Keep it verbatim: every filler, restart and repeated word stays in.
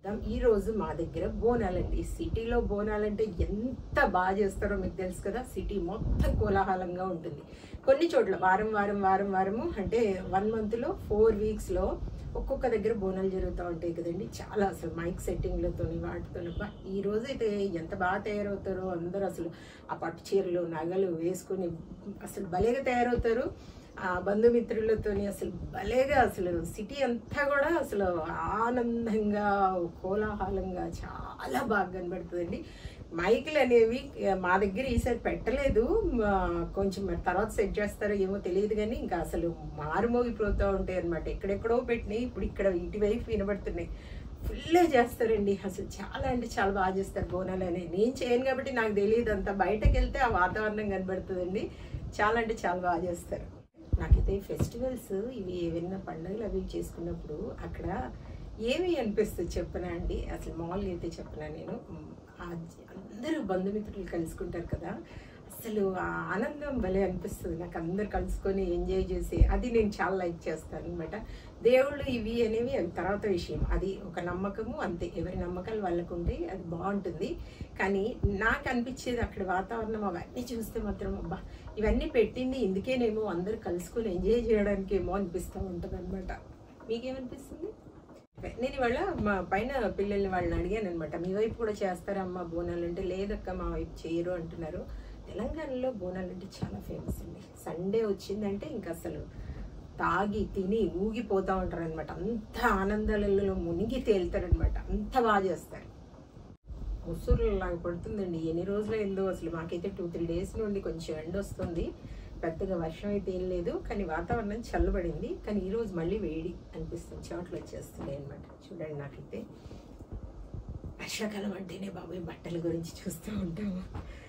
ఈ రోజు మా దగ్గర బోనాలండి. సిటీలో బోనాలంటే ఎంత బాగా చేస్తారో మీకు తెలుసు కదా. సిటీ మొత్తం కోలాహలంగా ఉంటుంది. కొన్ని చోట్ల వారం వారం వారం వారము అంటే వన్ మంత్లో ఫోర్ వీక్స్లో ఒక్కొక్క దగ్గర బోనాలు జరుగుతూ ఉంటాయి కదండి. చాలా అసలు మైక్ సెట్టింగ్లతో వాటితో బా ఈ రోజు అయితే ఎంత బాగా తయారవుతారో అందరూ. అసలు ఆ పట్టు చీరలు నగలు వేసుకుని అసలు భలేగా తయారవుతారు. ఆ బంధుమిత్రులతో అసలు భలేగా అసలు సిటీ అంతా కూడా అసలు ఆనందంగా కోలాహలంగా చాలా బాగా కనబడుతుందండి. మైకులు అనేవి మా దగ్గర ఈసారి పెట్టలేదు, కొంచెం తర్వాత సెట్ చేస్తారో ఏమో తెలియదు, కానీ ఇంకా అసలు మారుమోగిపోతూ ఉంటాయి అనమాట. ఎక్కడెక్కడో పెట్టినాయి, ఇప్పుడు ఇక్కడ ఇటువైపు వినబడుతున్నాయి. ఫుల్గా చేస్తారండి. అసలు చాలా అంటే చాలా బాగా చేస్తారు బోనాలు అనేది. నేను చేయను కాబట్టి నాకు తెలియదు అంతా. బయటకు వెళ్తే ఆ వాతావరణం కనబడుతుందండి. చాలా అంటే చాలా బాగా చేస్తారు. నాకైతే ఫెస్టివల్స్ ఇవి ఏవైనా పండుగలు అవి చేసుకున్నప్పుడు అక్కడ ఏమి అనిపిస్తుంది చెప్పనా అండి. అసలు మామూలుగా అయితే చెప్పనా, నేను అందరూ బంధుమిత్రులు కలుసుకుంటారు కదా, అసలు ఆ ఆనందం భలే అనిపిస్తుంది నాకు. అందరు కలుసుకొని ఎంజాయ్ చేసి అది నేను చాలా లైక్ చేస్తాను అనమాట. దేవుళ్ళు ఇవి అనేవి అవి తర్వాత విషయం, అది ఒక నమ్మకము అంతే. ఎవరి నమ్మకాలు వాళ్ళకు ఉంటాయి, అది బాగుంటుంది. కానీ నాకు అనిపించేది అక్కడ వాతావరణం అవన్నీ చూస్తే మాత్రం అబ్బా ఇవన్నీ పెట్టింది ఇందుకేనేమో, అందరు కలుసుకొని ఎంజాయ్ చేయడానికి ఏమో అనిపిస్తూ ఉంటుంది అనమాట. మీకేమనిపిస్తుంది? నేను ఇవాళ మా పైన పిల్లల్ని వాళ్ళని అడిగాను అనమాట, మీ వైపు కూడా చేస్తారమ్మా బోనాలు అంటే, లేదక్క మా వైపు చేయరు అంటున్నారు. తెలంగాణలో బోనాలు అంటే చాలా ఫేమస్ అండి. సండే వచ్చిందంటే ఇంకా అసలు తాగి తిని ఊగిపోతూ ఉంటారు అనమాట. అంత ఆనందాలలో మునిగి తేలుతారనమాట. అంత బాగా చేస్తారు. ముసూరులో లాగా పడుతుందండి. ఎన్ని రోజులు అయిందో అసలు. మాకైతే టూ త్రీ డేస్ నుండి కొంచెం ఎండ వస్తుంది, పెద్దగా వర్షం అయితే ఏం లేదు, కానీ వాతావరణం చల్లబడింది. కానీ ఈరోజు మళ్ళీ వేడి అనిపిస్తుంది, చెమటలు వచ్చేస్తున్నాయి అనమాట. చూడండి, నాకైతే వర్షాకాలం అంటేనే బాబాయ్ బట్టల గురించి చూస్తూ ఉంటాము.